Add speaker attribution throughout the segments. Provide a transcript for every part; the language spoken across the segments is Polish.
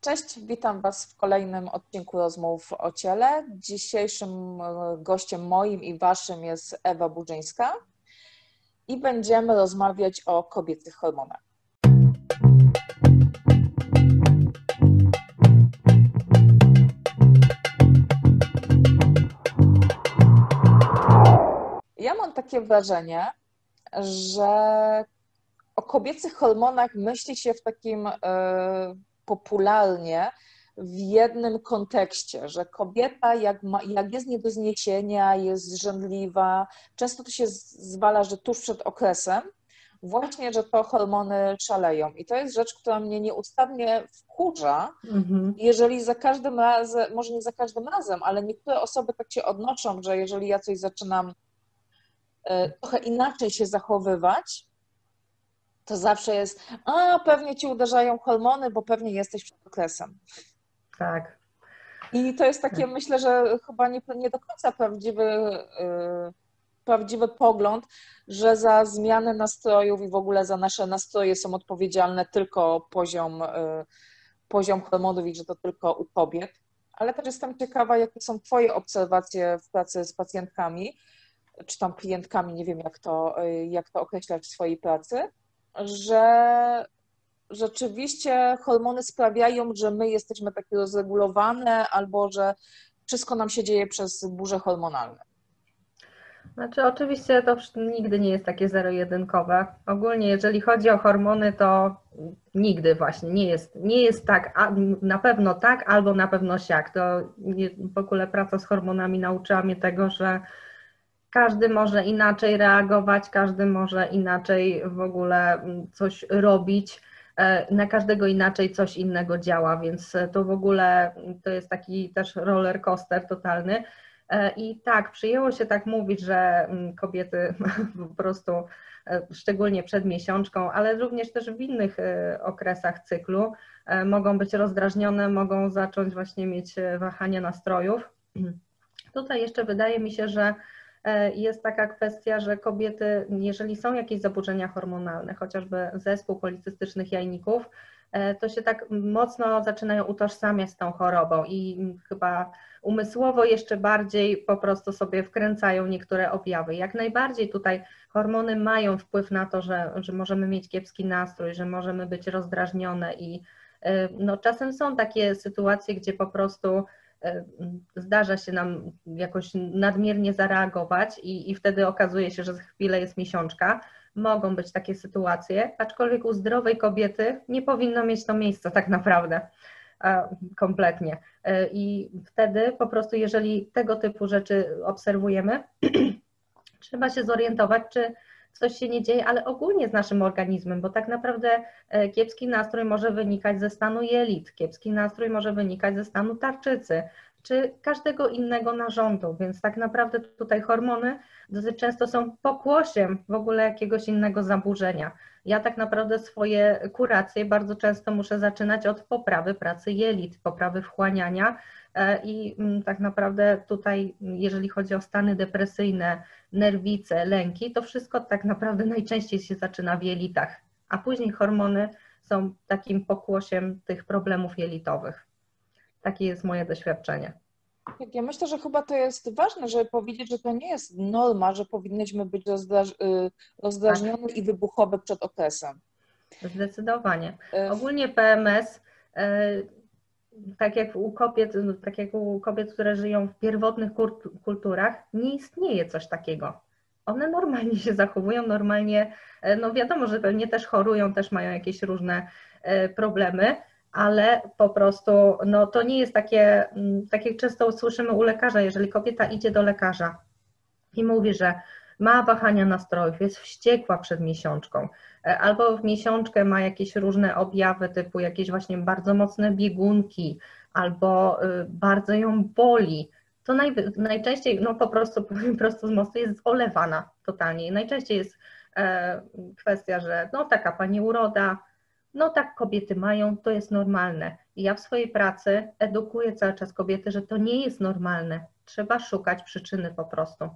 Speaker 1: Cześć, witam Was w kolejnym odcinku Rozmów o ciele. Dzisiejszym gościem moim i Waszym jest Ewa Budzyńska i będziemy rozmawiać o kobiecych hormonach. Ja mam takie wrażenie, że o kobiecych hormonach myśli się w takim popularnie w jednym kontekście, że kobieta jak jest nie do zniesienia, jest zrzędliwa, często to się zwala, że tuż przed okresem, właśnie, że to hormony szaleją. I to jest rzecz, która mnie nieustannie wkurza, jeżeli za każdym razem, może nie za każdym razem, ale niektóre osoby tak się odnoszą, że jeżeli ja coś zaczynam trochę inaczej się zachowywać, to zawsze jest, pewnie ci uderzają hormony, bo pewnie jesteś przed okresem.
Speaker 2: Tak.
Speaker 1: I to jest takie, myślę, że chyba nie do końca prawdziwy pogląd, że za zmianę nastrojów i w ogóle za nasze nastroje są odpowiedzialne tylko poziom hormonów i że to tylko u kobiet. Ale też jestem ciekawa, jakie są Twoje obserwacje w pracy z pacjentkami, czy tam klientkami, nie wiem jak to określać w swojej pracy, że rzeczywiście hormony sprawiają, że my jesteśmy takie rozregulowane albo że wszystko nam się dzieje przez burze hormonalne.
Speaker 2: Znaczy oczywiście to nigdy nie jest takie zero-jedynkowe. Ogólnie jeżeli chodzi o hormony, to nigdy właśnie nie jest tak, a na pewno tak albo na pewno siak. To w ogóle praca z hormonami nauczyła mnie tego, że każdy może inaczej reagować, każdy może inaczej w ogóle coś robić, na każdego inaczej coś innego działa, więc to w ogóle to jest taki też roller coaster totalny. I tak, przyjęło się tak mówić, że kobiety po prostu, szczególnie przed miesiączką, ale również też w innych okresach cyklu mogą być rozdrażnione, mogą zacząć właśnie mieć wahania nastrojów. Tutaj jeszcze wydaje mi się, że jest taka kwestia, że kobiety, jeżeli są jakieś zaburzenia hormonalne, chociażby zespół policystycznych jajników, to się tak mocno zaczynają utożsamiać z tą chorobą i chyba umysłowo jeszcze bardziej po prostu sobie wkręcają niektóre objawy. Jak najbardziej tutaj hormony mają wpływ na to, że możemy mieć kiepski nastrój, że możemy być rozdrażnione i no, czasem są takie sytuacje, gdzie po prostu zdarza się nam jakoś nadmiernie zareagować i wtedy okazuje się, że za chwilę jest miesiączka. Mogą być takie sytuacje, aczkolwiek u zdrowej kobiety nie powinno mieć to miejsca tak naprawdę kompletnie. I wtedy po prostu, jeżeli tego typu rzeczy obserwujemy, trzeba się zorientować, czy coś się nie dzieje, ale ogólnie z naszym organizmem, bo tak naprawdę kiepski nastrój może wynikać ze stanu jelit, kiepski nastrój może wynikać ze stanu tarczycy, czy każdego innego narządu, więc tak naprawdę tutaj hormony dosyć często są pokłosiem w ogóle jakiegoś innego zaburzenia. Ja tak naprawdę swoje kuracje bardzo często muszę zaczynać od poprawy pracy jelit, poprawy wchłaniania i tak naprawdę tutaj, jeżeli chodzi o stany depresyjne, nerwice, lęki, to wszystko tak naprawdę najczęściej się zaczyna w jelitach, a później hormony są takim pokłosiem tych problemów jelitowych. Takie jest moje doświadczenie.
Speaker 1: Ja myślę, że chyba to jest ważne, żeby powiedzieć, że to nie jest norma, że powinnyśmy być rozdrażnione i wybuchowe przed okresem.
Speaker 2: Zdecydowanie. Ogólnie PMS, tak jak u kobiet, które żyją w pierwotnych kulturach, nie istnieje coś takiego. One normalnie się zachowują, normalnie, no wiadomo, że pewnie też chorują, też mają jakieś różne problemy, ale po prostu no to nie jest takie, tak jak często słyszymy u lekarza, jeżeli kobieta idzie do lekarza i mówi, że ma wahania nastrojów, jest wściekła przed miesiączką, albo w miesiączkę ma jakieś różne objawy typu jakieś właśnie bardzo mocne biegunki, albo bardzo ją boli, to najczęściej, no po prostu powiem prosto z mostu, jest olewana totalnie. I najczęściej jest kwestia, że no taka pani uroda, no tak kobiety mają, to jest normalne. I ja w swojej pracy edukuję cały czas kobiety, że to nie jest normalne. Trzeba szukać przyczyny po prostu.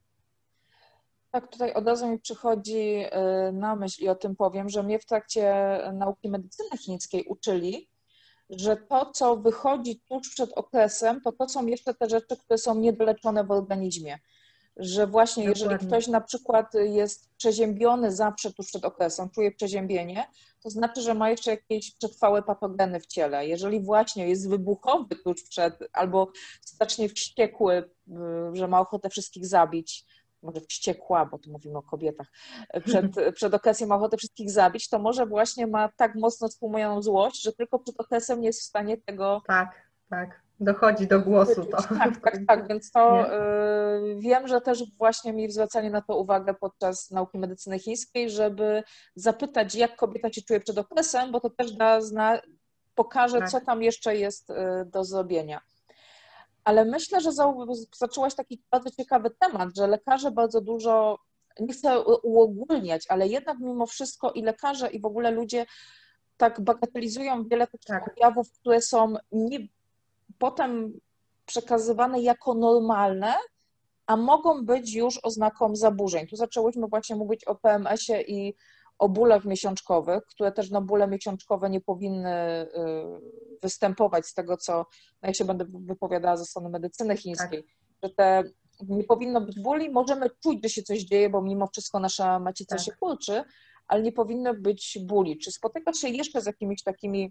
Speaker 1: Tak, tutaj od razu mi przychodzi na myśl i o tym powiem, że mnie w trakcie nauki medycyny chińskiej uczyli, że to, co wychodzi tuż przed okresem, to są jeszcze te rzeczy, które są niedoleczone w organizmie. Że właśnie jeżeli
Speaker 2: Dokładnie.
Speaker 1: ktoś na przykład jest przeziębiony zawsze tuż przed okresem, czuje przeziębienie, to znaczy, że ma jeszcze jakieś przetrwałe patogeny w ciele. Jeżeli właśnie jest wybuchowy tuż przed, albo strasznie wściekły, że ma ochotę wszystkich zabić, może wściekła, bo tu mówimy o kobietach, przed okresem ma ochotę wszystkich zabić, to może właśnie ma tak mocno stłumioną złość, że tylko przed okresem nie jest w stanie tego...
Speaker 2: Tak. Dochodzi do głosu to.
Speaker 1: Tak, więc to wiem, że też właśnie mi zwracali na to uwagę podczas nauki medycyny chińskiej, żeby zapytać, jak kobieta się czuje przed okresem, bo to też pokaże, co tam jeszcze jest do zrobienia. Ale myślę, że zaczęłaś taki bardzo ciekawy temat, że lekarze bardzo dużo, nie chcę uogólniać, ale jednak mimo wszystko i lekarze, i w ogóle ludzie tak bagatelizują wiele takich objawów, które są potem przekazywane jako normalne, a mogą być już oznaką zaburzeń. Tu zaczęłyśmy właśnie mówić o PMS-ie i o bólach miesiączkowych, które też bóle miesiączkowe nie powinny występować z tego, co ja się będę wypowiadała ze strony medycyny chińskiej, że nie powinno być bóli, możemy czuć, że się coś dzieje, bo mimo wszystko nasza macica się kurczy, ale nie powinno być bóli. Czy spotykasz się jeszcze z jakimiś takimi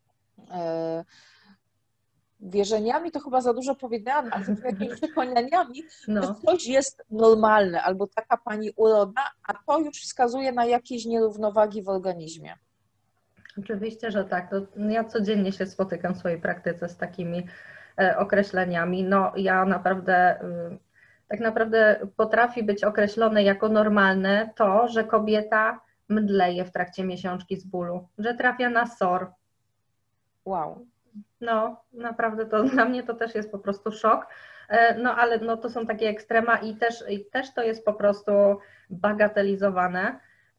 Speaker 1: wierzeniami, to chyba za dużo powiedziałam, ale z jakimiś przekonaniami, że coś jest normalne, albo taka pani uroda, a to już wskazuje na jakieś nierównowagi w organizmie.
Speaker 2: Oczywiście, że tak. Ja codziennie się spotykam w swojej praktyce z takimi określeniami. No ja naprawdę, tak naprawdę potrafi być określone jako normalne to, że kobieta mdleje w trakcie miesiączki z bólu, że trafia na SOR.
Speaker 1: Wow.
Speaker 2: No, naprawdę to dla mnie to też jest po prostu szok, no ale no, to są takie ekstrema i też to jest po prostu bagatelizowane.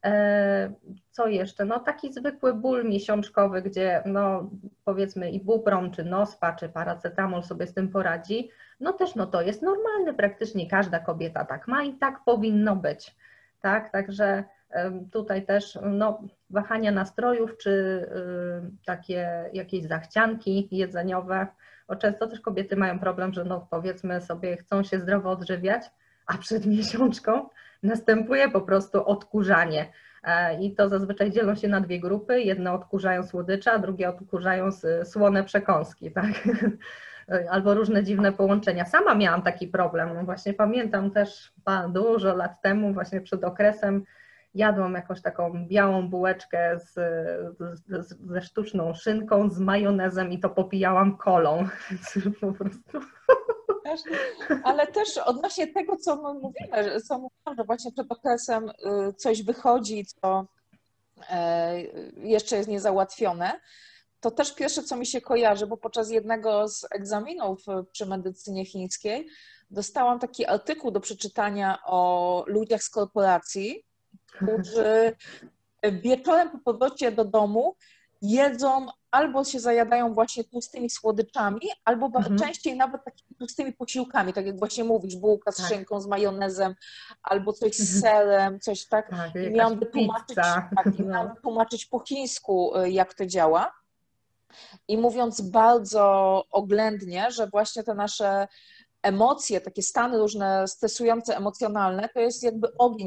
Speaker 2: Co jeszcze? No taki zwykły ból miesiączkowy, gdzie no powiedzmy ibuprom, czy Nospa, czy paracetamol sobie z tym poradzi, no też no to jest normalne, praktycznie każda kobieta tak ma i tak powinno być, tak? Także tutaj też no, wahania nastrojów, czy takie jakieś zachcianki jedzeniowe, bo często też kobiety mają problem, że no powiedzmy sobie chcą się zdrowo odżywiać, a przed miesiączką następuje po prostu odkurzanie. I to zazwyczaj dzielą się na dwie grupy. Jedne odkurzają słodycze, a drugie odkurzają słone przekąski, tak? Albo różne dziwne połączenia. Sama miałam taki problem. No właśnie pamiętam też dużo lat temu, właśnie przed okresem, jadłam jakąś taką białą bułeczkę ze sztuczną szynką, z majonezem i to popijałam kolą. Po prostu.
Speaker 1: Ale też odnośnie tego, co mówimy, że właśnie przed okresem coś wychodzi, co jeszcze jest niezałatwione, to też pierwsze, co mi się kojarzy, bo podczas jednego z egzaminów przy medycynie chińskiej dostałam taki artykuł do przeczytania o ludziach z korporacji, którzy wieczorem po powrocie do domu jedzą albo się zajadają właśnie tłustymi słodyczami, albo częściej nawet takimi tłustymi posiłkami, tak jak właśnie mówisz, bułka z szynką, z majonezem, albo coś z serem, coś tak. I miałam wytłumaczyć po chińsku, jak to działa. I mówiąc bardzo oględnie, że właśnie te nasze emocje, takie stany różne stresujące, emocjonalne, to jest jakby ogień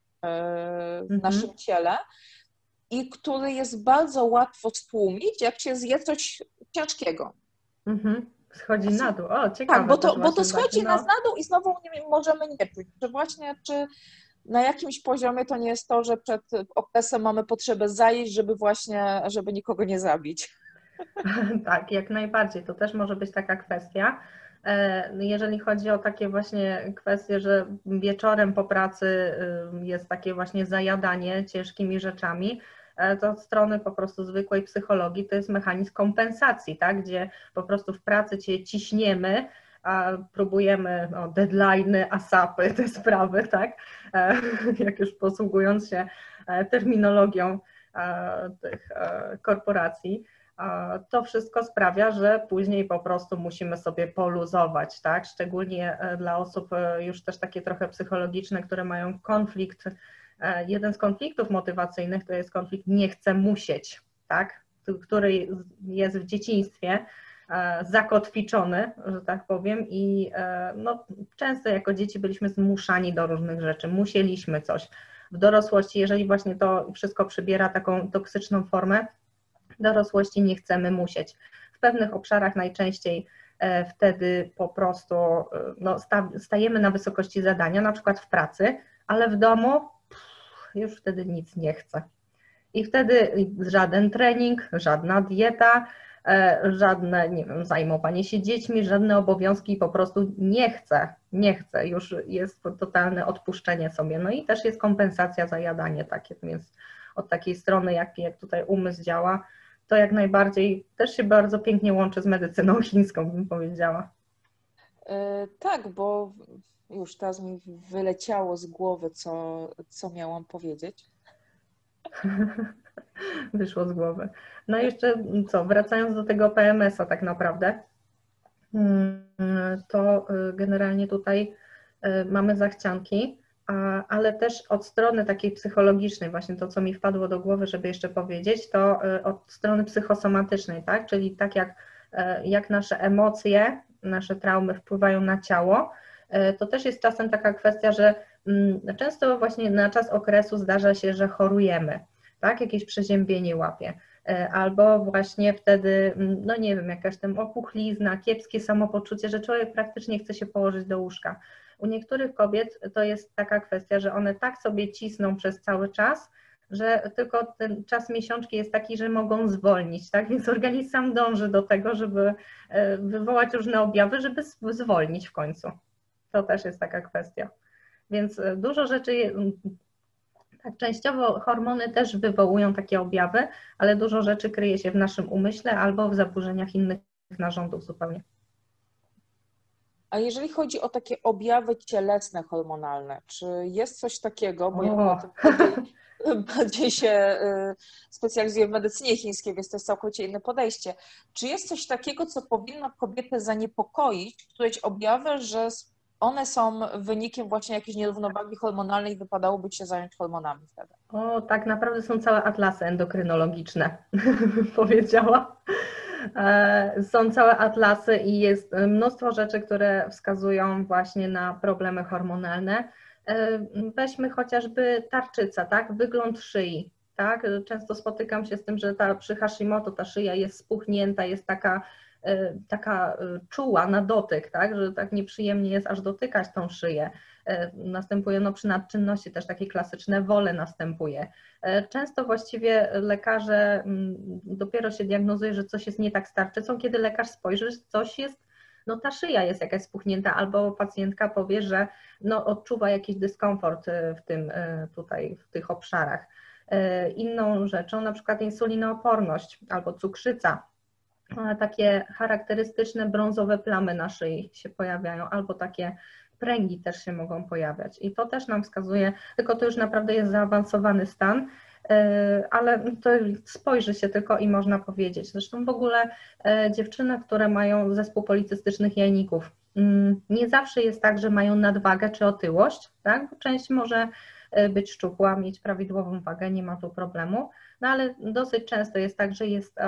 Speaker 1: w naszym ciele i który jest bardzo łatwo stłumić, jak się zje coś ciężkiego.
Speaker 2: Schodzi na dół. O, ciekawe.
Speaker 1: Tak, bo to schodzi nas na dół i znowu możemy nie czuć, że właśnie czy na jakimś poziomie to nie jest to, że przed okresem mamy potrzebę zajeść, żeby nikogo nie zabić.
Speaker 2: Tak, jak najbardziej. To też może być taka kwestia. Jeżeli chodzi o takie właśnie kwestie, że wieczorem po pracy jest takie właśnie zajadanie ciężkimi rzeczami, to od strony po prostu zwykłej psychologii to jest mechanizm kompensacji, tak? Gdzie po prostu w pracy cię ciśniemy, a próbujemy deadline'y, ASAPy, te sprawy, tak? Jak już posługując się terminologią tych korporacji. To wszystko sprawia, że później po prostu musimy sobie poluzować, tak? Szczególnie dla osób już też takie trochę psychologiczne, które mają konflikt. Jeden z konfliktów motywacyjnych to jest konflikt nie chcę musieć, tak? który jest w dzieciństwie zakotwiczony, że tak powiem, i no, często jako dzieci byliśmy zmuszani do różnych rzeczy, musieliśmy coś. W dorosłości, jeżeli właśnie to wszystko przybiera taką toksyczną formę, w dorosłości nie chcemy musieć. W pewnych obszarach najczęściej wtedy po prostu no, stajemy na wysokości zadania, na przykład w pracy, ale w domu już wtedy nic nie chcę. I wtedy żaden trening, żadna dieta, żadne, nie wiem, zajmowanie się dziećmi, żadne obowiązki, po prostu nie chcę, już jest totalne odpuszczenie sobie. No i też jest kompensacja za jadanie takie, więc od takiej strony, jak tutaj umysł działa, to jak najbardziej też się bardzo pięknie łączy z medycyną chińską, bym powiedziała.
Speaker 1: Tak, bo już teraz mi wyleciało z głowy, co miałam powiedzieć.
Speaker 2: Wyszło z głowy. No i jeszcze co, wracając do tego PMS-a tak naprawdę, to generalnie tutaj mamy zachcianki, ale też od strony takiej psychologicznej, właśnie to, co mi wpadło do głowy, żeby jeszcze powiedzieć, to od strony psychosomatycznej, tak? Czyli tak jak nasze emocje, nasze traumy wpływają na ciało, to też jest czasem taka kwestia, że często właśnie na czas okresu zdarza się, że chorujemy, tak? Jakieś przeziębienie łapie. Albo właśnie wtedy, no nie wiem, jakaś tam opuchlizna, kiepskie samopoczucie, że człowiek praktycznie chce się położyć do łóżka. U niektórych kobiet to jest taka kwestia, że one tak sobie cisną przez cały czas, że tylko ten czas miesiączki jest taki, że mogą zwolnić, tak? Więc organizm sam dąży do tego, żeby wywołać różne objawy, żeby zwolnić w końcu. To też jest taka kwestia. Więc dużo rzeczy, tak, częściowo hormony też wywołują takie objawy, ale dużo rzeczy kryje się w naszym umyśle albo w zaburzeniach innych narządów zupełnie.
Speaker 1: A jeżeli chodzi o takie objawy cielesne hormonalne, czy jest coś takiego, bo ja bardziej się specjalizuję w medycynie chińskiej, więc to jest całkowicie inne podejście. Czy jest coś takiego, co powinno kobietę zaniepokoić, któreś objawy, że one są wynikiem właśnie jakiejś nierównowagi hormonalnej i wypadałoby się zająć hormonami wtedy?
Speaker 2: O, tak naprawdę są całe atlasy endokrynologiczne, powiedziała. Są całe atlasy i jest mnóstwo rzeczy, które wskazują właśnie na problemy hormonalne. Weźmy chociażby tarczyca, tak? Wygląd szyi. Tak? Często spotykam się z tym, że przy Hashimoto ta szyja jest spuchnięta, jest taka czuła na dotyk, tak? Że tak nieprzyjemnie jest aż dotykać tą szyję. Następuje przy nadczynności też takie klasyczne wole następuje. Często właściwie lekarze dopiero się diagnozuje, że coś jest nie tak z tarczycą, kiedy lekarz spojrzy, że coś jest, no ta szyja jest jakaś spuchnięta, albo pacjentka powie, że no odczuwa jakiś dyskomfort w tych obszarach. Inną rzeczą na przykład insulinooporność albo cukrzyca. Takie charakterystyczne brązowe plamy na szyi się pojawiają, albo takie pręgi też się mogą pojawiać. I to też nam wskazuje, tylko to już naprawdę jest zaawansowany stan, ale to spojrzy się tylko i można powiedzieć. Zresztą w ogóle dziewczyny, które mają zespół policystycznych jajników, nie zawsze jest tak, że mają nadwagę czy otyłość, tak? Bo część może być szczupła, mieć prawidłową wagę, nie ma tu problemu, no ale dosyć często jest tak, że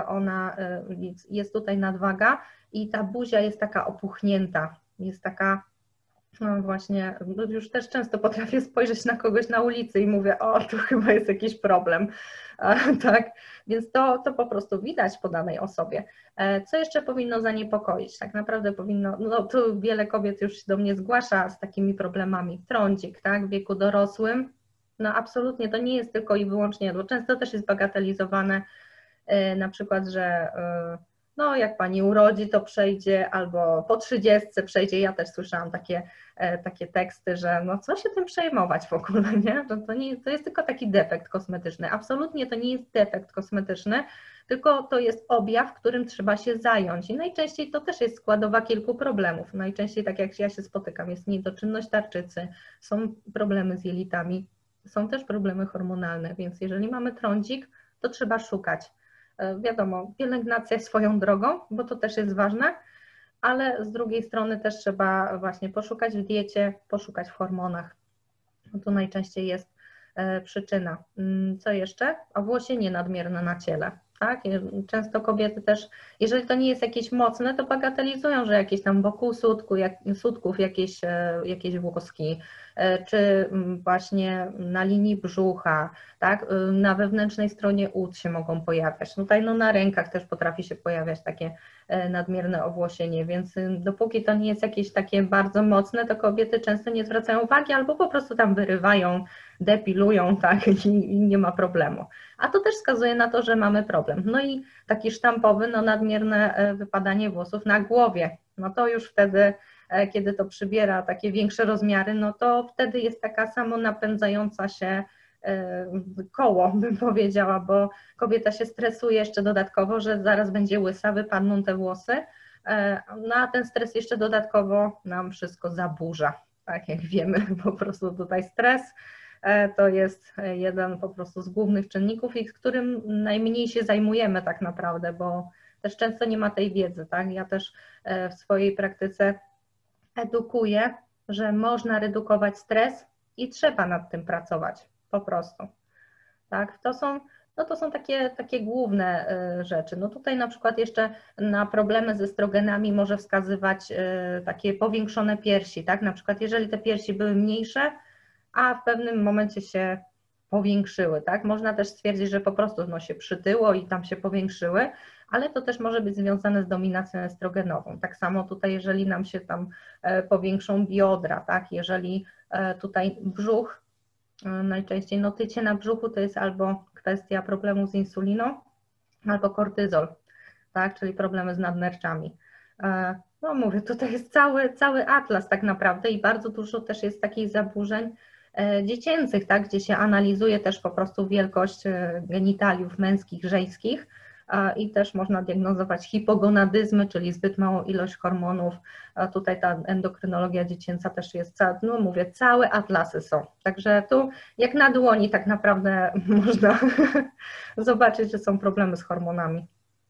Speaker 2: jest tutaj nadwaga i ta buzia jest taka opuchnięta, jest taka, no właśnie, już też często potrafię spojrzeć na kogoś na ulicy i mówię, o, tu chyba jest jakiś problem, tak, więc to po prostu widać po danej osobie. Co jeszcze powinno zaniepokoić? Tak naprawdę powinno, no tu wiele kobiet już się do mnie zgłasza z takimi problemami, trądzik, tak, w wieku dorosłym, no absolutnie to nie jest tylko i wyłącznie, bo często też jest bagatelizowane, na przykład, że no jak pani urodzi, to przejdzie, albo po 30 przejdzie. Ja też słyszałam takie teksty, że no co się tym przejmować w ogóle, nie? To jest tylko taki defekt kosmetyczny. Absolutnie to nie jest defekt kosmetyczny, tylko to jest objaw, którym trzeba się zająć. I najczęściej to też jest składowa kilku problemów. Najczęściej, tak jak ja się spotykam, jest niedoczynność tarczycy, są problemy z jelitami, są też problemy hormonalne, więc jeżeli mamy trądzik, to trzeba szukać. Wiadomo, pielęgnacja swoją drogą, bo to też jest ważne, ale z drugiej strony też trzeba właśnie poszukać w diecie, poszukać w hormonach. No to najczęściej jest przyczyna. Co jeszcze? Owłosienie nadmierne na ciele. tak? Często kobiety też, jeżeli to nie jest jakieś mocne, to bagatelizują, że jakieś tam wokół sutków jakieś włoski, czy właśnie na linii brzucha, tak? Na wewnętrznej stronie ud się mogą pojawiać. Tutaj no, na rękach też potrafi się pojawiać takie nadmierne owłosienie, więc dopóki to nie jest jakieś takie bardzo mocne, to kobiety często nie zwracają uwagi albo po prostu tam wyrywają, depilują, tak, i nie ma problemu. A to też wskazuje na to, że mamy problem. No i taki sztampowy, no nadmierne wypadanie włosów na głowie, no to już wtedy, kiedy to przybiera takie większe rozmiary, no to wtedy jest taka samonapędzająca się koło, bym powiedziała, bo kobieta się stresuje jeszcze dodatkowo, że zaraz będzie łysa, wypadną te włosy, no a ten stres jeszcze dodatkowo nam wszystko zaburza, tak jak wiemy, po prostu tutaj stres to jest jeden po prostu z głównych czynników i z którym najmniej się zajmujemy tak naprawdę, bo też często nie ma tej wiedzy, tak? Ja też w swojej praktyce edukuję, że można redukować stres i trzeba nad tym pracować, po prostu, tak? To są takie główne rzeczy. No tutaj na przykład jeszcze na problemy z estrogenami może wskazywać takie powiększone piersi, tak? Na przykład jeżeli te piersi były mniejsze, a w pewnym momencie się powiększyły, tak? Można też stwierdzić, że po prostu no, się przytyło i tam się powiększyły, ale to też może być związane z dominacją estrogenową. Tak samo tutaj, jeżeli nam się tam powiększą biodra, tak? Jeżeli tutaj brzuch, najczęściej no tycie na brzuchu to jest albo kwestia problemu z insuliną, albo kortyzol, tak? Czyli problemy z nadnerczami. No mówię, tutaj jest cały atlas tak naprawdę i bardzo dużo też jest takich zaburzeń dziecięcych, tak, gdzie się analizuje też po prostu wielkość genitaliów męskich, żeńskich i też można diagnozować hipogonadyzmy, czyli zbyt małą ilość hormonów. A tutaj ta endokrynologia dziecięca też jest, no mówię, całe atlasy są. Także tu jak na dłoni tak naprawdę można zobaczyć, że są problemy z hormonami.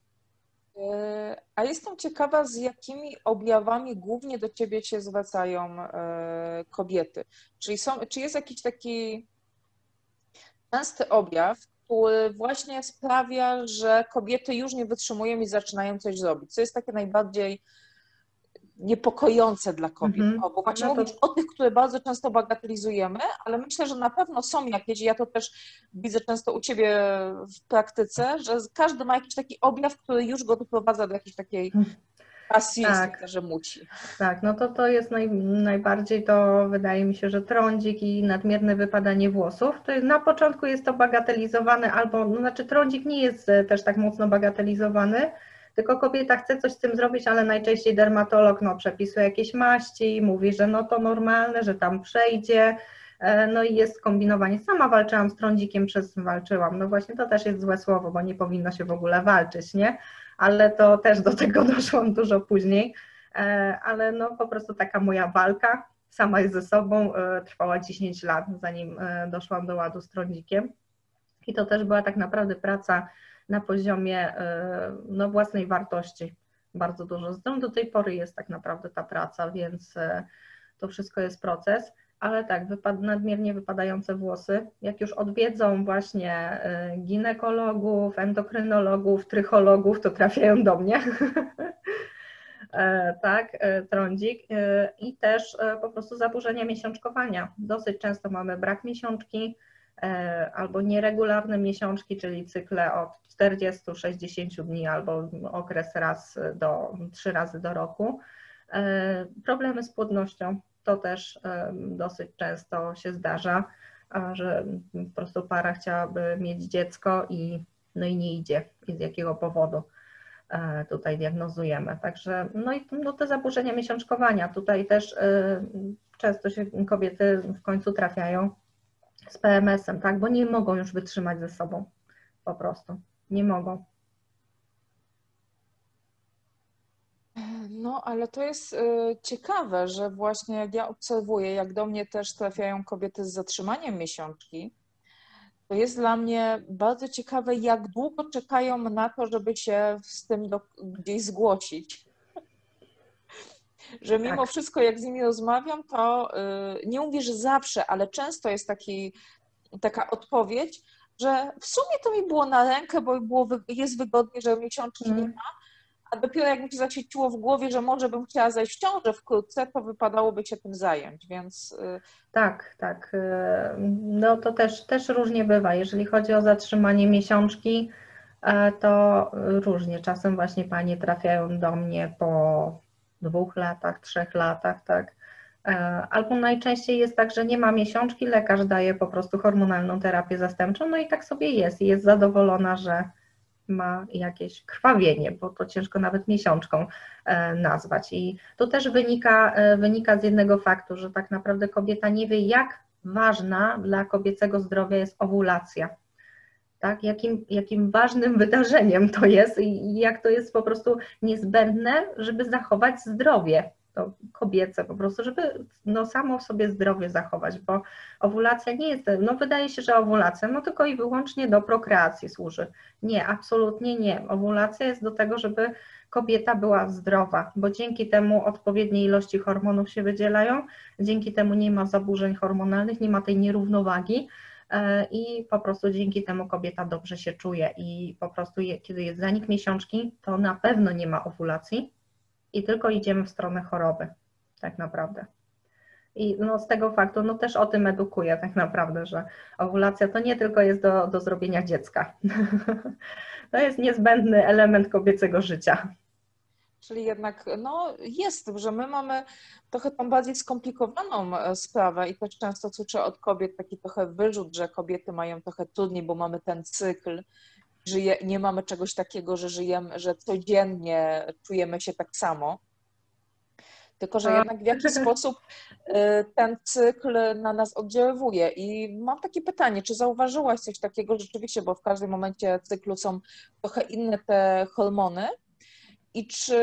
Speaker 1: A jestem ciekawa, z jakimi objawami głównie do ciebie się zwracają kobiety. Czy jest jakiś taki częsty objaw, który właśnie sprawia, że kobiety już nie wytrzymują i zaczynają coś zrobić? Co jest takie najbardziej niepokojące dla kobiet? Bo właśnie
Speaker 2: No to...
Speaker 1: mówisz o tych, które bardzo często bagatelizujemy, ale myślę, że na pewno są jakieś, ja to też widzę często u ciebie w praktyce, że każdy ma jakiś taki objaw, który już go doprowadza do jakiejś takiej pasji,
Speaker 2: Tak,
Speaker 1: że muci.
Speaker 2: tak, no to jest najbardziej to wydaje mi się, że trądzik i nadmierne wypadanie włosów. To jest, na początku jest to bagatelizowane albo, no znaczy trądzik nie jest też tak mocno bagatelizowany, tylko kobieta chce coś z tym zrobić, ale najczęściej dermatolog no, przepisuje jakieś maści, mówi, że no to normalne, że tam przejdzie, no i jest kombinowanie. Sama walczyłam z trądzikiem, walczyłam, no właśnie to też jest złe słowo, bo nie powinno się w ogóle walczyć, nie? Ale to też do tego doszłam dużo później, ale no po prostu taka moja walka sama jest ze sobą trwała 10 lat, zanim doszłam do ładu z trądzikiem i to też była tak naprawdę praca na poziomie no, własnej wartości, bardzo dużo. Zresztą do tej pory jest tak naprawdę ta praca, więc to wszystko jest proces, ale tak, nadmiernie wypadające włosy, jak już odwiedzą właśnie ginekologów, endokrynologów, trychologów, to trafiają do mnie. Tak, trądzik i też po prostu zaburzenia miesiączkowania. Dosyć często mamy brak miesiączki albo nieregularne miesiączki, czyli cykle od 40-60 dni albo okres trzy razy do roku. Problemy z płodnością, to też dosyć często się zdarza, że po prostu para chciałaby mieć dziecko no i nie idzie i z jakiego powodu. Tutaj diagnozujemy. Także no i no te zaburzenia miesiączkowania, tutaj też często się kobiety w końcu trafiają z PMS-em, tak, bo nie mogą już wytrzymać ze sobą, po prostu, nie mogą.
Speaker 1: No, ale to jest ciekawe, że właśnie jak ja obserwuję, jak do mnie też trafiają kobiety z zatrzymaniem miesiączki, to jest dla mnie bardzo ciekawe, jak długo czekają na to, żeby się z tym gdzieś zgłosić. Że mimo wszystko, jak z nimi rozmawiam, to nie mówię, że zawsze, ale często jest taka odpowiedź, że w sumie to mi było na rękę, bo jest wygodnie, że miesiączki nie ma, a dopiero jak mi się zaświeciło w głowie, że może bym chciała zajść w ciążę wkrótce, to wypadałoby się tym zająć, więc...
Speaker 2: Tak, tak. No to też różnie bywa. Jeżeli chodzi o zatrzymanie miesiączki, to różnie. Czasem właśnie panie trafiają do mnie po 2 latach, 3 latach, tak. Albo najczęściej jest tak, że nie ma miesiączki, lekarz daje po prostu hormonalną terapię zastępczą, no i tak sobie jest. I jest zadowolona, że ma jakieś krwawienie, bo to ciężko nawet miesiączką nazwać. I to też wynika z jednego faktu, że tak naprawdę kobieta nie wie, jak ważna dla kobiecego zdrowia jest owulacja. Tak? Jakim ważnym wydarzeniem to jest i jak to jest po prostu niezbędne, żeby zachować zdrowie. To kobiece po prostu, żeby samo w sobie zdrowie zachować, bo owulacja nie jest, wydaje się, że owulacja tylko i wyłącznie do prokreacji służy. Nie, absolutnie nie. Owulacja jest do tego, żeby kobieta była zdrowa, bo dzięki temu odpowiedniej ilości hormonów się wydzielają, dzięki temu nie ma zaburzeń hormonalnych, nie ma tej nierównowagi i po prostu dzięki temu kobieta dobrze się czuje i po prostu kiedy jest zanik miesiączki, to na pewno nie ma owulacji, i tylko idziemy w stronę choroby, tak naprawdę. I z tego faktu też o tym edukuję tak naprawdę, że owulacja to nie tylko jest do zrobienia dziecka. To jest niezbędny element kobiecego życia.
Speaker 1: Czyli jednak jest, że my mamy trochę tą bardziej skomplikowaną sprawę i też często słyszę od kobiet taki trochę wyrzut, że kobiety mają trochę trudniej, bo mamy ten cykl, nie mamy czegoś takiego, że żyjemy, że codziennie czujemy się tak samo. Tylko że jednak w jaki sposób ten cykl na nas oddziaływuje. I mam takie pytanie, czy zauważyłaś coś takiego rzeczywiście, bo w każdym momencie cyklu są trochę inne te hormony i czy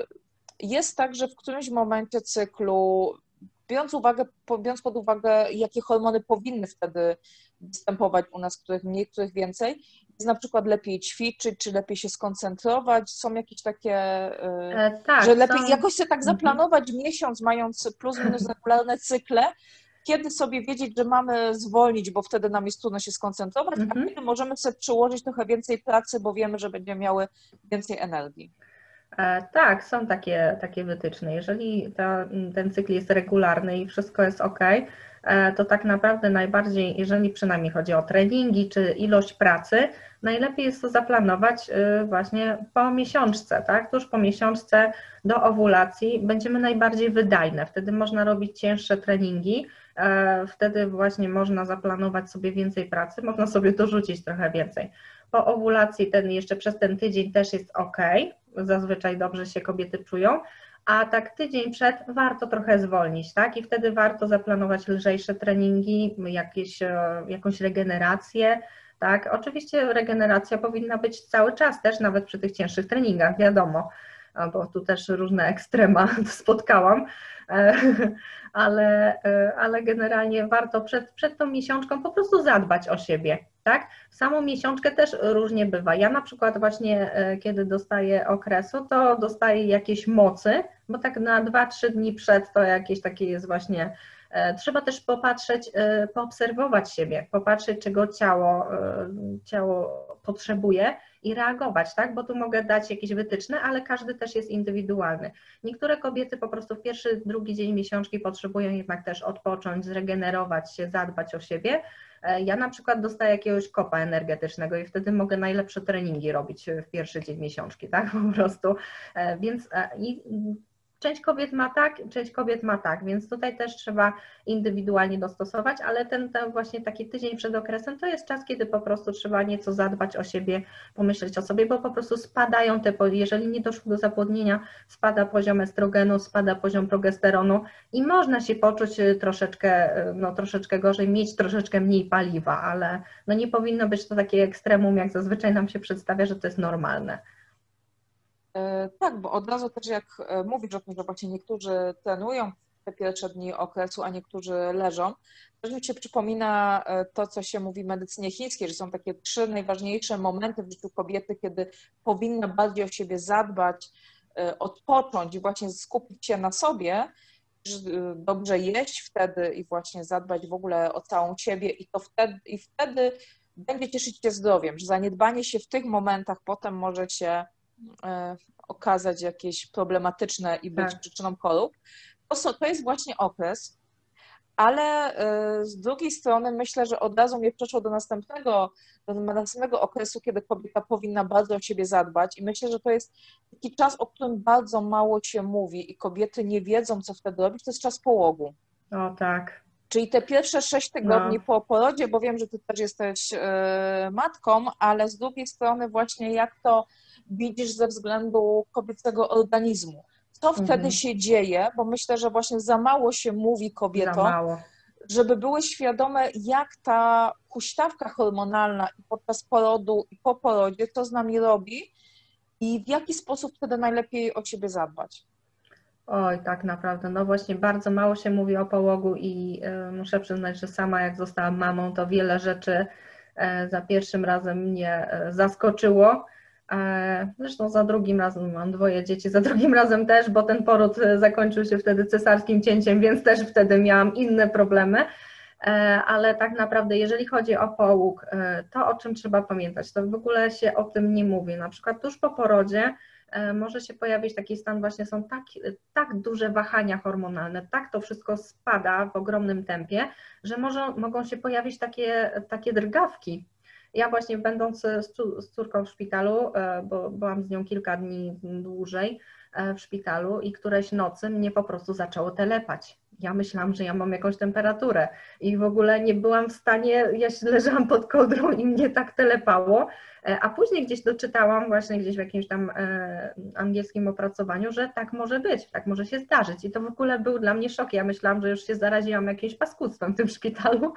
Speaker 1: jest tak, że w którymś momencie cyklu, biorąc pod uwagę, jakie hormony powinny wtedy występować u nas, których mniej, których więcej, jest na przykład lepiej ćwiczyć, czy lepiej się skoncentrować? Są jakieś takie,
Speaker 2: tak,
Speaker 1: że lepiej jakoś sobie tak zaplanować miesiąc, mając plus minus regularne cykle, kiedy sobie wiedzieć, że mamy zwolnić, bo wtedy nam jest trudno się skoncentrować, a kiedy możemy sobie przyłożyć trochę więcej pracy, bo wiemy, że będziemy miały więcej energii.
Speaker 2: Tak, są takie wytyczne. Jeżeli ten cykl jest regularny i wszystko jest ok, to tak naprawdę najbardziej, jeżeli przynajmniej chodzi o treningi czy ilość pracy, najlepiej jest to zaplanować właśnie po miesiączce, tak? Tuż po miesiączce do owulacji będziemy najbardziej wydajne. Wtedy można robić cięższe treningi, wtedy właśnie można zaplanować sobie więcej pracy, można sobie dorzucić trochę więcej. Po owulacji jeszcze przez ten tydzień też jest ok, zazwyczaj dobrze się kobiety czują, a tak tydzień przed warto trochę zwolnić, tak? I wtedy warto zaplanować lżejsze treningi, jakąś regenerację, tak? Oczywiście regeneracja powinna być cały czas też, nawet przy tych cięższych treningach, wiadomo, bo tu też różne ekstrema spotkałam, ale generalnie warto przed tą miesiączką po prostu zadbać o siebie, tak? W samą miesiączkę też różnie bywa. Ja na przykład właśnie, kiedy dostaję okresu, to dostaję jakieś mocy, bo tak na 2-3 dni przed to jakieś takie jest właśnie, trzeba też popatrzeć, poobserwować siebie, popatrzeć, czego ciało potrzebuje i reagować, tak? Bo tu mogę dać jakieś wytyczne, ale każdy też jest indywidualny. Niektóre kobiety po prostu w pierwszy, drugi dzień miesiączki potrzebują jednak też odpocząć, zregenerować się, zadbać o siebie. Ja na przykład dostaję jakiegoś kopa energetycznego i wtedy mogę najlepsze treningi robić w pierwszy dzień miesiączki, tak? Po prostu, więc część kobiet ma tak, więc tutaj też trzeba indywidualnie dostosować, ale ten właśnie taki tydzień przed okresem to jest czas, kiedy po prostu trzeba nieco zadbać o siebie, pomyśleć o sobie, bo po prostu spadają jeżeli nie doszło do zapłodnienia, spada poziom estrogenu, spada poziom progesteronu i można się poczuć troszeczkę gorzej, mieć troszeczkę mniej paliwa, ale nie powinno być to takie ekstremum, jak zazwyczaj nam się przedstawia, że to jest normalne.
Speaker 1: Tak, bo od razu też jak mówisz o tym, że właśnie niektórzy trenują te pierwsze dni okresu, a niektórzy leżą, też mi się przypomina to, co się mówi w medycynie chińskiej, że są takie 3 najważniejsze momenty w życiu kobiety, kiedy powinna bardziej o siebie zadbać, odpocząć i właśnie skupić się na sobie, dobrze jeść wtedy i właśnie zadbać w ogóle o całą siebie i wtedy będzie cieszyć się zdrowiem, że zaniedbanie się w tych momentach potem może się okazać jakieś problematyczne i być
Speaker 2: Tak.
Speaker 1: przyczyną chorób. To jest właśnie okres, ale z drugiej strony myślę, że od razu mnie przeszło do następnego okresu, kiedy kobieta powinna bardzo o siebie zadbać i myślę, że to jest taki czas, o którym bardzo mało się mówi i kobiety nie wiedzą, co wtedy robić, to jest czas połogu.
Speaker 2: O tak.
Speaker 1: Czyli te pierwsze 6 tygodni
Speaker 2: No.
Speaker 1: po porodzie, bo wiem, że ty też jesteś matką, ale z drugiej strony właśnie jak to widzisz ze względu kobiecego organizmu. Co wtedy się dzieje, bo myślę, że właśnie za mało się mówi
Speaker 2: Za
Speaker 1: kobietom,
Speaker 2: mało.
Speaker 1: żeby były świadome, jak ta huśtawka hormonalna i podczas porodu i po porodzie, co z nami robi i w jaki sposób wtedy najlepiej o siebie zadbać.
Speaker 2: Oj, tak naprawdę. No właśnie bardzo mało się mówi o połogu i muszę przyznać, że sama jak zostałam mamą, to wiele rzeczy za pierwszym razem mnie zaskoczyło. Zresztą za drugim razem, mam 2 dzieci, za drugim razem też, bo ten poród zakończył się wtedy cesarskim cięciem, więc też wtedy miałam inne problemy. Ale tak naprawdę jeżeli chodzi o połóg, to o czym trzeba pamiętać, to w ogóle się o tym nie mówi. Na przykład tuż po porodzie może się pojawić taki stan, właśnie są tak duże wahania hormonalne, tak to wszystko spada w ogromnym tempie, że mogą się pojawić takie drgawki. Ja właśnie będąc z córką w szpitalu, bo byłam z nią kilka dni dłużej w szpitalu i któreś nocy mnie po prostu zaczęło telepać. Ja myślałam, że ja mam jakąś temperaturę i w ogóle nie byłam w stanie, ja leżałam pod kołdrą i mnie tak telepało, a później gdzieś doczytałam właśnie gdzieś w jakimś tam angielskim opracowaniu, że tak może być, tak może się zdarzyć i to w ogóle był dla mnie szok. Ja myślałam, że już się zaraziłam jakimś paskudztwem w tym szpitalu.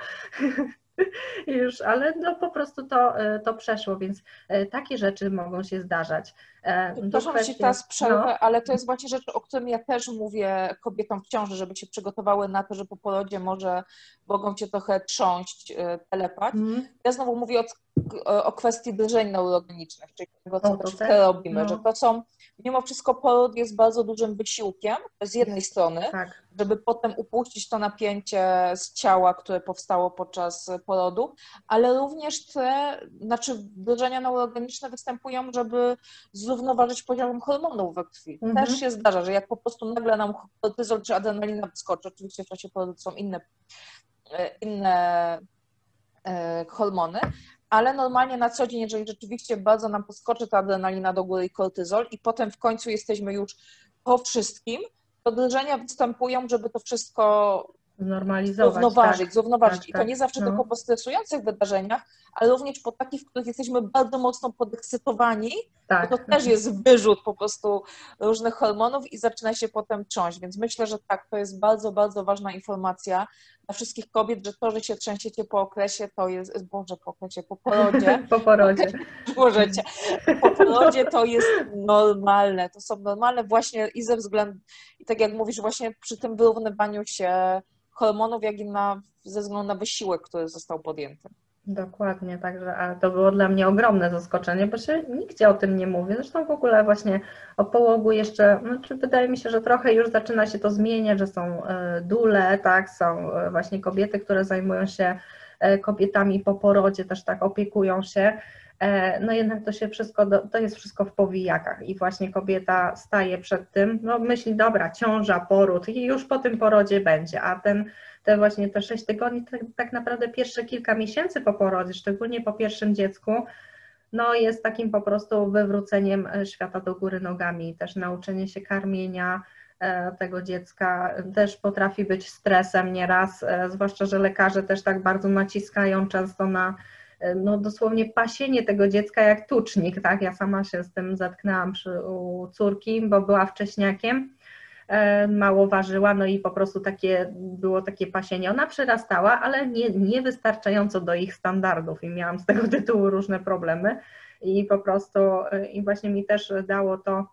Speaker 2: Już, ale no po prostu to przeszło, więc takie rzeczy mogą się zdarzać.
Speaker 1: Przepraszam, że ci teraz przerwę, ale to jest właśnie rzecz, o którym ja też mówię kobietom w ciąży, żeby się przygotowały na to, że po porodzie mogą cię trochę trząść, telepać. Ja znowu mówię o kwestii drżeń neurogenicznych, czyli tego, co też robimy, że to są, mimo wszystko poród jest bardzo dużym wysiłkiem z jednej strony,
Speaker 2: tak,
Speaker 1: żeby potem upuścić to napięcie z ciała, które powstało podczas porodu, ale również drżenia neurogeniczne występują, żeby zrównoważyć poziom hormonów we krwi. Też się zdarza, że jak po prostu nagle nam kortyzol czy adrenalina wyskoczy, oczywiście w czasie porodu są inne hormony, ale normalnie na co dzień, jeżeli rzeczywiście bardzo nam podskoczy ta adrenalina do góry i kortyzol i potem w końcu jesteśmy już po wszystkim, to drżenia występują, żeby to wszystko zrównoważyć.
Speaker 2: Tak,
Speaker 1: I to nie zawsze tylko po stresujących wydarzeniach, ale również po takich, w których jesteśmy bardzo mocno podekscytowani, bo to też jest wyrzut po prostu różnych hormonów i zaczyna się potem trząść. Więc myślę, że tak, to jest bardzo, bardzo ważna informacja dla wszystkich kobiet, że to, że się trzęsiecie po okresie, to jest, po porodzie.
Speaker 2: Po porodzie.
Speaker 1: Po porodzie to jest normalne. To są normalne właśnie i ze względu, i tak jak mówisz, właśnie przy tym wyrównywaniu się hormonów, jak i ze względu na wysiłek, który został podjęty.
Speaker 2: Dokładnie, także a to było dla mnie ogromne zaskoczenie, bo się nigdzie o tym nie mówi. Zresztą w ogóle właśnie o połogu jeszcze, znaczy wydaje mi się, że trochę już zaczyna się to zmieniać, że są dule, tak, są właśnie kobiety, które zajmują się kobietami po porodzie, też tak opiekują się. No jednak to jest wszystko w powijakach i właśnie kobieta staje przed tym, no myśli, dobra, ciąża, poród i już po tym porodzie będzie, a te 6 tygodni, tak naprawdę pierwsze kilka miesięcy po porodzie, szczególnie po pierwszym dziecku, no jest takim po prostu wywróceniem świata do góry nogami, też nauczenie się karmienia tego dziecka też potrafi być stresem nieraz, zwłaszcza, że lekarze też tak bardzo naciskają często na no dosłownie pasienie tego dziecka jak tucznik, tak? Ja sama się z tym zetknęłam u córki, bo była wcześniakiem, mało ważyła, no i po prostu było takie pasienie. Ona przyrastała, ale nie wystarczająco do ich standardów i miałam z tego tytułu różne problemy i po prostu, i właśnie mi też dało to,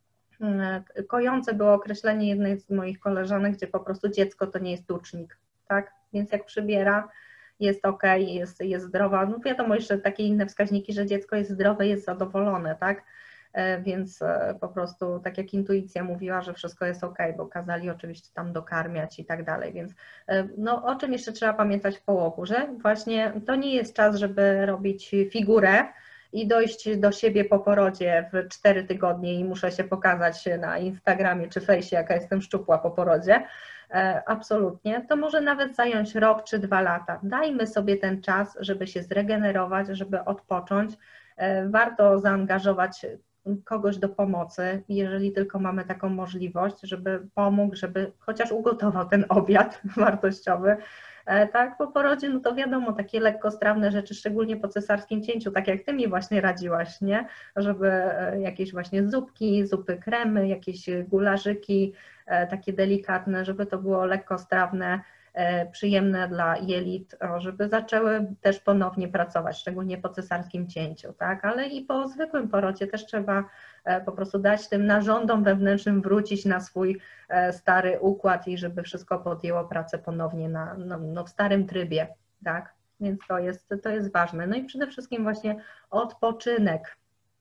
Speaker 2: kojące było określenie jednej z moich koleżanek, gdzie po prostu dziecko to nie jest tucznik, tak? Więc jak przybiera, jest ok, jest zdrowa. No wiadomo jeszcze takie inne wskaźniki, że dziecko jest zdrowe, jest zadowolone, tak? więc po prostu tak jak intuicja mówiła, że wszystko jest ok, bo kazali oczywiście tam dokarmiać i tak dalej, więc no o czym jeszcze trzeba pamiętać w połogu, że właśnie to nie jest czas, żeby robić figurę i dojść do siebie po porodzie w 4 tygodnie i muszę się pokazać na Instagramie czy fejsie, jaka jestem szczupła po porodzie. Absolutnie, to może nawet zająć rok czy 2 lata. Dajmy sobie ten czas, żeby się zregenerować, żeby odpocząć. Warto zaangażować kogoś do pomocy, jeżeli tylko mamy taką możliwość, żeby pomógł, żeby chociaż ugotował ten obiad wartościowy. Tak, po porodzie, no to wiadomo, takie lekkostrawne rzeczy, szczególnie po cesarskim cięciu, tak jak Ty mi właśnie radziłaś, nie? Żeby jakieś właśnie zupki, zupy kremy, jakieś gularzyki, takie delikatne, żeby to było lekkostrawne, przyjemne dla jelit, żeby zaczęły też ponownie pracować, szczególnie po cesarskim cięciu, tak? Ale i po zwykłym porodzie też trzeba po prostu dać tym narządom wewnętrznym wrócić na swój stary układ i żeby wszystko podjęło pracę ponownie w starym trybie, tak? Więc to jest ważne. No i przede wszystkim właśnie odpoczynek,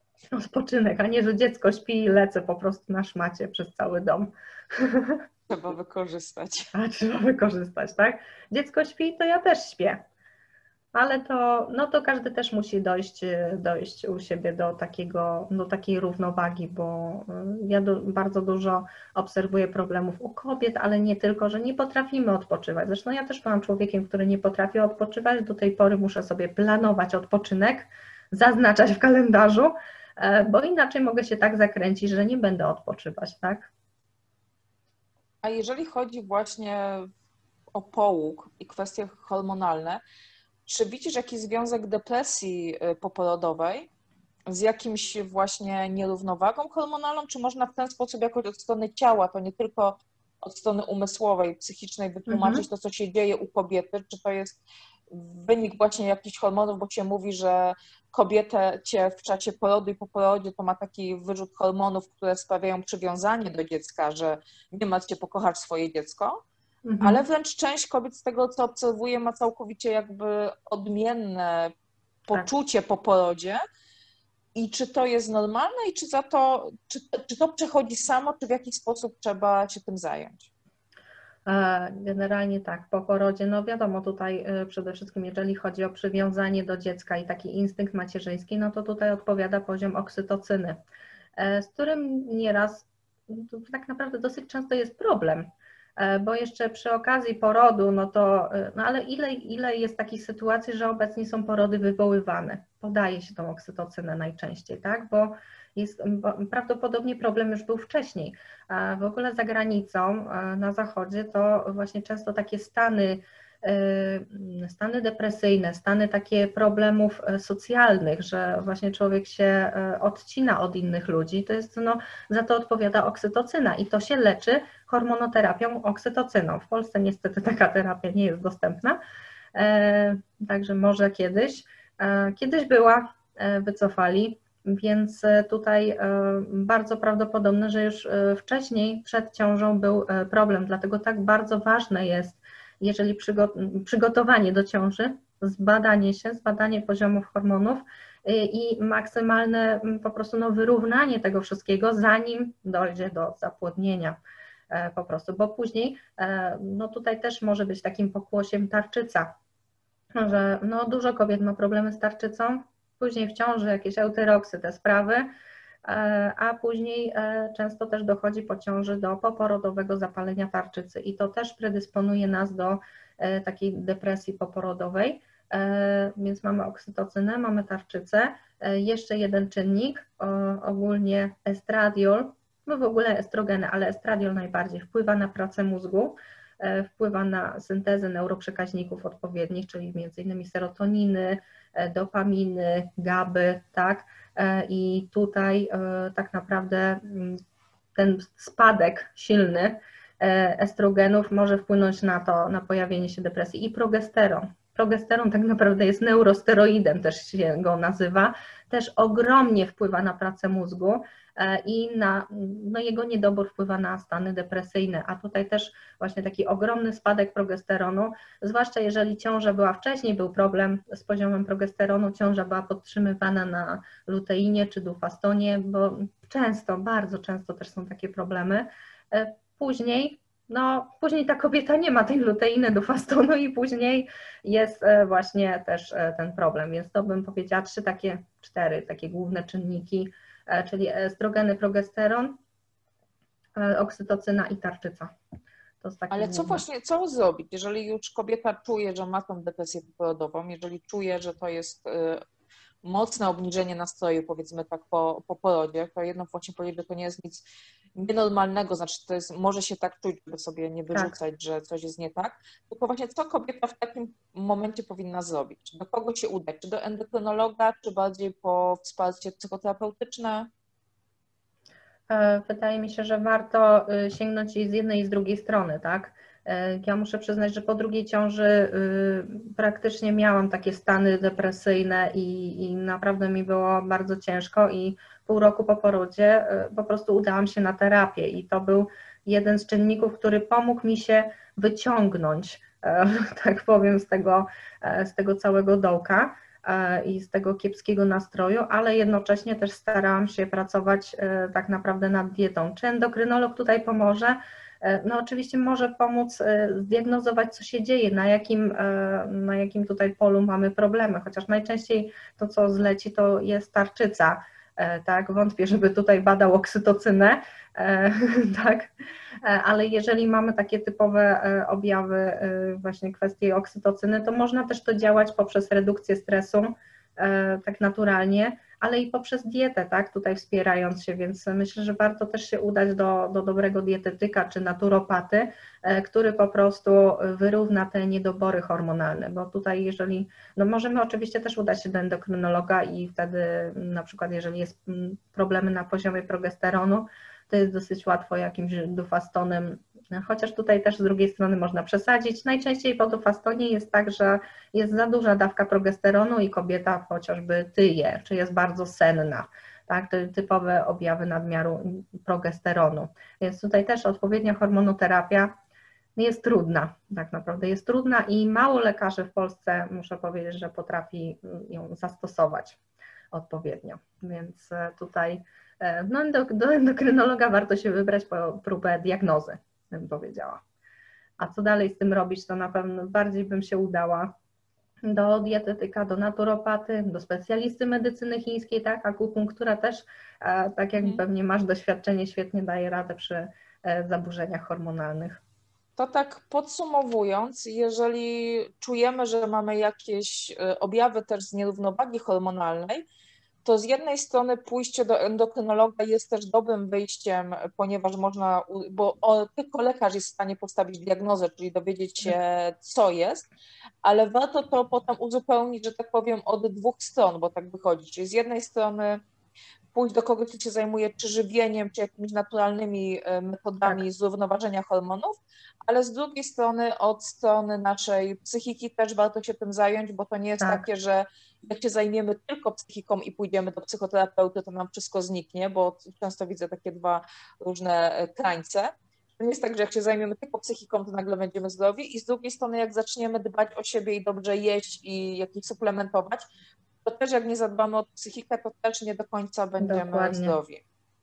Speaker 2: a nie, że dziecko śpi i lecę po prostu na szmacie przez cały dom.
Speaker 1: Trzeba wykorzystać.
Speaker 2: A trzeba wykorzystać, tak? Dziecko śpi, to ja też śpię. Ale to każdy też musi dojść u siebie do takiej równowagi, bo ja bardzo dużo obserwuję problemów u kobiet, ale nie tylko, że nie potrafimy odpoczywać. Zresztą ja też byłam człowiekiem, który nie potrafi odpoczywać. Do tej pory muszę sobie planować odpoczynek, zaznaczać w kalendarzu, bo inaczej mogę się tak zakręcić, że nie będę odpoczywać, tak?
Speaker 1: A jeżeli chodzi właśnie o połóg i kwestie hormonalne, czy widzisz jakiś związek depresji poporodowej z jakimś właśnie nierównowagą hormonalną, czy można w ten sposób jakoś od strony ciała, to nie tylko od strony umysłowej, psychicznej wytłumaczyć to, co się dzieje u kobiety, czy to jest wynik właśnie jakichś hormonów, bo się mówi, że kobietę w czasie porodu i po porodzie to ma taki wyrzut hormonów, które sprawiają przywiązanie do dziecka, że nie martw się, pokochasz swoje dziecko, ale wręcz część kobiet z tego, co obserwuję, ma całkowicie jakby odmienne poczucie po porodzie. I czy to jest normalne i czy to przechodzi samo, czy w jakiś sposób trzeba się tym zająć?
Speaker 2: Generalnie tak, po porodzie, no wiadomo, tutaj przede wszystkim jeżeli chodzi o przywiązanie do dziecka i taki instynkt macierzyński, no to tutaj odpowiada poziom oksytocyny, z którym nieraz tak naprawdę dosyć często jest problem, bo jeszcze przy okazji porodu, no ale ile jest takich sytuacji, że obecnie są porody wywoływane, podaje się tą oksytocynę najczęściej, tak, bo prawdopodobnie problem już był wcześniej. A w ogóle za granicą, na zachodzie, to właśnie często takie stany depresyjne, stany takie problemów socjalnych, że właśnie człowiek się odcina od innych ludzi, to jest, za to odpowiada oksytocyna i to się leczy hormonoterapią oksytocyną. W Polsce niestety taka terapia nie jest dostępna, także może kiedyś była, wycofali, więc tutaj bardzo prawdopodobne, że już wcześniej przed ciążą był problem, dlatego tak bardzo ważne jest, jeżeli przygotowanie do ciąży, zbadanie poziomów hormonów i maksymalne po prostu wyrównanie tego wszystkiego, zanim dojdzie do zapłodnienia po prostu, bo później tutaj też może być takim pokłosiem tarczyca, że dużo kobiet ma problemy z tarczycą, później w ciąży jakieś eutyroksy, te sprawy, a później często też dochodzi po ciąży do poporodowego zapalenia tarczycy i to też predysponuje nas do takiej depresji poporodowej, więc mamy oksytocynę, mamy tarczycę, jeszcze jeden czynnik, ogólnie estradiol, w ogóle estrogeny, ale estradiol najbardziej wpływa na pracę mózgu, wpływa na syntezę neuroprzekaźników odpowiednich, czyli m.in. serotoniny, dopaminy, GABY, tak? I tutaj tak naprawdę ten spadek silny estrogenów może wpłynąć na pojawienie się depresji i progesteron. Progesteron tak naprawdę jest neurosteroidem, też się go nazywa, też ogromnie wpływa na pracę mózgu i no jego niedobór wpływa na stany depresyjne, a tutaj też właśnie taki ogromny spadek progesteronu, zwłaszcza jeżeli ciąża była wcześniej, był problem z poziomem progesteronu, ciąża była podtrzymywana na luteinie czy dufastonie, bo często, bardzo często też są takie problemy. Później ta kobieta nie ma tej luteiny, dufastonu i później jest właśnie też ten problem, więc to bym powiedziała cztery takie główne czynniki, czyli estrogeny, progesteron, oksytocyna i tarczyca.
Speaker 1: Ale co zrobić, jeżeli już kobieta czuje, że ma tą depresję poporodową, jeżeli czuje, że to jest mocne obniżenie nastroju, powiedzmy tak, po porodzie, to jedno właśnie powiedzieć, że to nie jest nic nienormalnego, znaczy to jest, może się tak czuć, żeby sobie nie wyrzucać, tak, że coś jest nie tak, tylko właśnie co kobieta w takim momencie powinna zrobić? Do kogo się udać? Czy do endokrynologa, czy bardziej po wsparcie psychoterapeutyczne?
Speaker 2: Wydaje mi się, że warto sięgnąć i z jednej i z drugiej strony, tak? Ja muszę przyznać, że po drugiej ciąży praktycznie miałam takie stany depresyjne i naprawdę mi było bardzo ciężko i pół roku po porodzie po prostu udałam się na terapię i to był jeden z czynników, który pomógł mi się wyciągnąć, tak powiem, z tego całego dołka i z tego kiepskiego nastroju, ale jednocześnie też starałam się pracować tak naprawdę nad dietą. Czy endokrynolog tutaj pomoże? No oczywiście może pomóc zdiagnozować, co się dzieje, na jakim tutaj polu mamy problemy, chociaż najczęściej to, co zleci, to jest tarczyca, tak, wątpię, żeby tutaj badał oksytocynę, tak, ale jeżeli mamy takie typowe objawy, właśnie kwestie oksytocyny, to można też to działać poprzez redukcję stresu, tak naturalnie, ale i poprzez dietę, tak, tutaj wspierając się, więc myślę, że warto też się udać do dobrego dietetyka czy naturopaty, który po prostu wyrówna te niedobory hormonalne, bo tutaj no możemy oczywiście też udać się do endokrynologa i wtedy na przykład jeżeli jest problemy na poziomie progesteronu, to jest dosyć łatwo jakimś dufastonem, chociaż tutaj też z drugiej strony można przesadzić. Najczęściej po dufastonie jest tak, że jest za duża dawka progesteronu i kobieta chociażby tyje, czy jest bardzo senna. Tak, to typowe objawy nadmiaru progesteronu. Więc tutaj też odpowiednia hormonoterapia jest trudna, tak naprawdę jest trudna i mało lekarzy w Polsce, muszę powiedzieć, że potrafi ją zastosować odpowiednio. Więc tutaj no, do endokrynologa warto się wybrać po próbę diagnozy, bym powiedziała. A co dalej z tym robić, to na pewno bardziej bym się udała do dietetyka, do naturopaty, do specjalisty medycyny chińskiej, tak, akupunktura też, tak jak pewnie masz doświadczenie, świetnie daje radę przy zaburzeniach hormonalnych.
Speaker 1: To tak podsumowując, jeżeli czujemy, że mamy jakieś objawy też z nierównowagi hormonalnej, to z jednej strony pójście do endokrynologa jest też dobrym wyjściem, ponieważ bo tylko lekarz jest w stanie postawić diagnozę, czyli dowiedzieć się, co jest, ale warto to potem uzupełnić, że tak powiem, od dwóch stron, bo tak wychodzi. Czyli z jednej strony pójść do kogoś, kto się zajmuje czy żywieniem, czy jakimiś naturalnymi metodami zrównoważenia hormonów, ale z drugiej strony od strony naszej psychiki też warto się tym zająć, bo to nie jest takie, że jak się zajmiemy tylko psychiką i pójdziemy do psychoterapeuty, to nam wszystko zniknie, bo często widzę takie dwa różne krańce. To nie jest tak, że jak się zajmiemy tylko psychiką, to nagle będziemy zdrowi i z drugiej strony jak zaczniemy dbać o siebie i dobrze jeść i jakieś suplementować, to też jak nie zadbamy o psychikę, to też nie do końca będziemy zdrowi.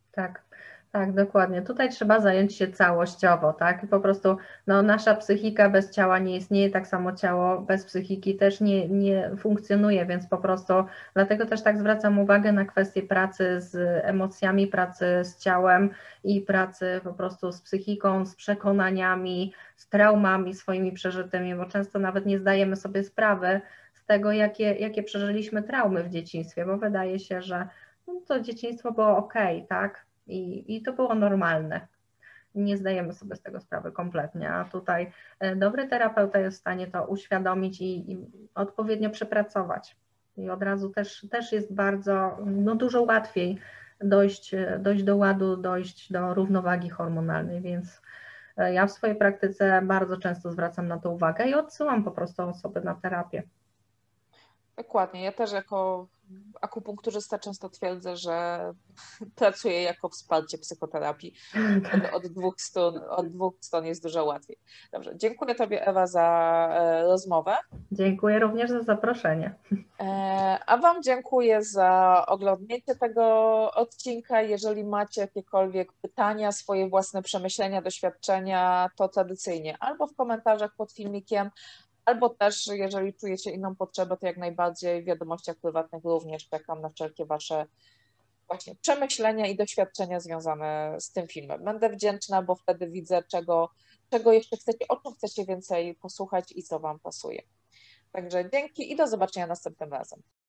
Speaker 2: Tak, dokładnie. Tutaj trzeba zająć się całościowo, tak? Po prostu no, nasza psychika bez ciała nie istnieje, tak samo ciało bez psychiki też nie funkcjonuje, więc po prostu dlatego też tak zwracam uwagę na kwestię pracy z emocjami, pracy z ciałem i pracy po prostu z psychiką, z przekonaniami, z traumami swoimi przeżytymi, bo często nawet nie zdajemy sobie sprawy z tego, jakie przeżyliśmy traumy w dzieciństwie, bo wydaje się, że no, to dzieciństwo było okej, tak? I to było normalne. Nie zdajemy sobie z tego sprawy kompletnie, a tutaj dobry terapeuta jest w stanie to uświadomić i odpowiednio przepracować. I od razu też jest bardzo, no dużo łatwiej dojść do ładu, dojść do równowagi hormonalnej, więc ja w swojej praktyce bardzo często zwracam na to uwagę i odsyłam po prostu osoby na terapię.
Speaker 1: Dokładnie. Ja też jako akupunkturzysta często twierdzę, że pracuję jako wsparcie psychoterapii. Wtedy od dwóch stron jest dużo łatwiej. Dobrze, dziękuję Tobie, Ewa, za rozmowę.
Speaker 2: Dziękuję również za zaproszenie.
Speaker 1: A Wam dziękuję za oglądnięcie tego odcinka. Jeżeli macie jakiekolwiek pytania, swoje własne przemyślenia, doświadczenia, to tradycyjnie albo w komentarzach pod filmikiem, albo też, jeżeli czujecie inną potrzebę, to jak najbardziej w wiadomościach prywatnych również czekam na wszelkie Wasze właśnie przemyślenia i doświadczenia związane z tym filmem. Będę wdzięczna, bo wtedy widzę, czego jeszcze chcecie, o czym chcecie więcej posłuchać i co Wam pasuje. Także dzięki i do zobaczenia następnym razem.